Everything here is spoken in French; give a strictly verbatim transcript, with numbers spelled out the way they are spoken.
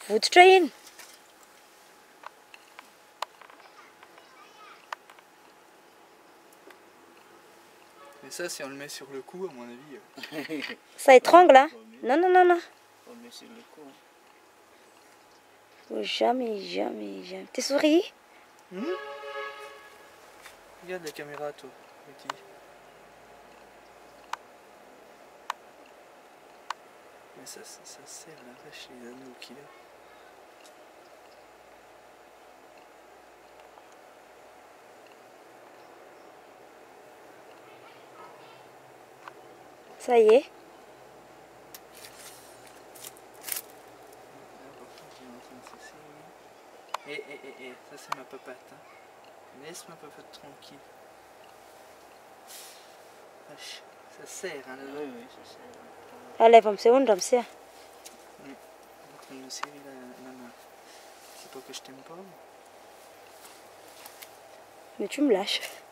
Vototra iny. Mais ça, si on le met sur le cou, à mon avis... Euh... Ça étrangle, hein? Non, non, non, non. On le met sur le cou. Faut jamais, jamais, jamais. T'es souris? Mmh. Regarde la caméra, toi, petit. Mais ça, ça, ça sert la vache, les anneaux qu'il a. Ça y est. Et, et, et, et, ça c'est ma papate. Hein. Laisse ma papate tranquille. Vache, ça sert, hein, là. Oui, oui, ça sert. Allez, vamos se onde, vamos se. Oui. On est en train de me serrer la, la main. C'est pas que je t'aime pas. Mais tu me lâches.